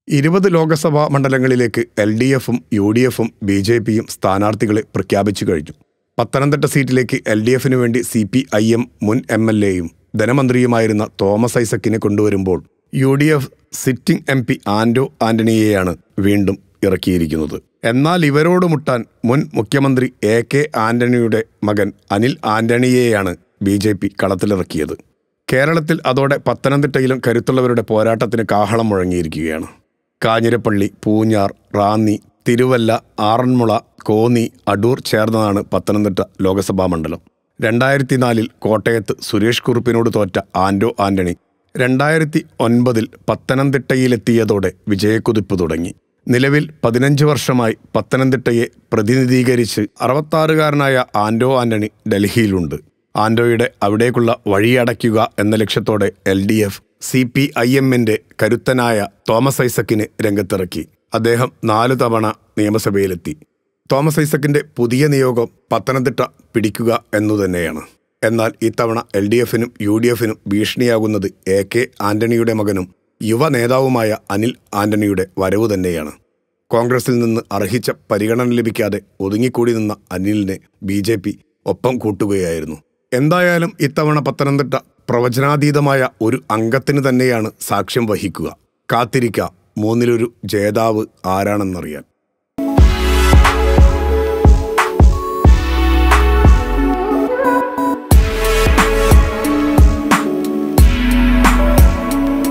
20 ലോക്സഭാ മണ്ഡലങ്ങളിലേക്ക് LDFും UDFും BJPയും സ്ഥാനാർത്ഥികളെ പ്രഖ്യാപിച്ചു കഴിഞ്ഞു. പത്തനംതിട്ട സീറ്റിലേക്ക് LDFിനു വേണ്ടി CPIM മുൻ MLAയും ധനമന്ത്രിയുമായിരുന്ന തോമസ് ഐസക്കിനെ കൊണ്ടുവരുമ്പോൾ UDF സിറ്റിംഗ് MP ആന്റോ ആന്റണിയെയാണ് വീണ്ടും ഇറക്കിയിരിക്കുന്നത്. എന്നാൽ ഇവരോട് മുട്ടാൻ മുൻ മുഖ്യമന്ത്രി AK ആന്റണിയുടെ മകൻ അനിൽ ആന്റണിയെയാണ് BJP കളത്തിലിറക്കിയത്. കേരളത്തിൽ അതോടെ പത്തനംതിട്ടയിലും കരുത്തുള്ളവരുടെ പോരാട്ടത്തിന് കാഹളം മുഴങ്ങിയിരിക്കുകയാണ്. കാഞ്ഞിരപ്പള്ളി, പൂഞ്ഞാർ, റാന്നി, തിരുവല്ല, ആറന്മുള, കോന്നി, അടൂർ ചേർന്നതാണ് പത്തനംതിട്ട ലോക്സഭാ മണ്ഡലം. 2004 കോട്ടയത്ത് സുരേഷ് കുറുപ്പിനോട് തോറ്റ ആന്റോ ആന്റണി 2009 പത്തനംതിട്ടയിലെത്തിയതോടെ വിജയക്കുതിപ്പ് തുടങ്ങി. നിലവിൽ 15 വർഷമായി പത്തനംതിട്ടയെ പ്രതിനിധീകരിച്ച് 66-കാരനായ ആന്റോ ആന്റണി ഡൽഹിയിലുണ്ട്. ആന്റോയുടെ അവിടേക്കുള്ള വഴിയടയ്ക്കുക എന്ന ലക്ഷ്യത്തോടെ LDF CPIMന്റെ കരുത്തനായ തോമസ് ഐസക്കിനെ രംഗത്തിറക്കി. അദ്ദേഹം 4 തവണ നിയമസഭയിലെത്തി. തോമസ് ഐസക്കിന്റെ പുതിയ നിയോഗം പത്തനംതിട്ട പിടിക്കുക എന്നുതന്നെയാണ്. എന്നാൽ ഇത്തവണ LDFനും UDFനും ഭീഷണിയാകുന്നത് AK ആന്റണിയുടെ മകനും യുവ നേതാവുമായ അനിൽ ആന്റണിയുടെ വരവ് തന്നെയാണ്. കോൺഗ്രസിൽ നിന്ന് അർഹിച്ച പരിഗണന ലഭിക്കാതെ ഒതുങ്ങിക്കൂടി നിന്ന അനിലിനെ BJP ഒപ്പം കൂട്ടുകയായിരുന്നു. എന്തായാലും ഇത്തവണ പത്തനംതിട്ട പ്രവചനാതീതമായ ഒരു അംഗത്തിന് തന്നെയാണ് സാക്ഷ്യം വഹിക്കുക. കാത്തിരിക്കാം 3-1 ജേതാവ് ആരാണെന്നറിയാൻ.